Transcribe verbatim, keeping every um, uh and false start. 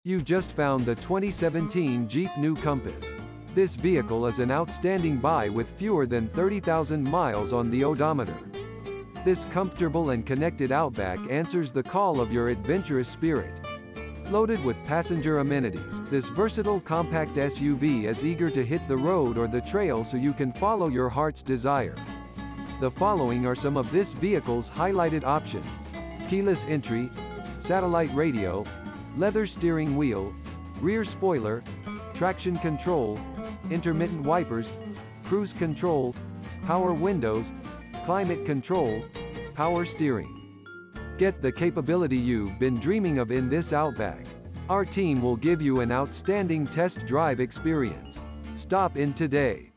You just found the twenty seventeen Jeep New Compass. This vehicle is an outstanding buy with fewer than thirty thousand miles on the odometer. This comfortable and connected Outback answers the call of your adventurous spirit. Loaded with passenger amenities, this versatile compact S U V is eager to hit the road or the trail so you can follow your heart's desire. The following are some of this vehicle's highlighted options: keyless entry, satellite radio, leather steering wheel, rear spoiler, traction control, intermittent wipers, cruise control, power windows, climate control, power steering. Get the capability you've been dreaming of in this Outback. Our team will give you an outstanding test drive experience. Stop in today.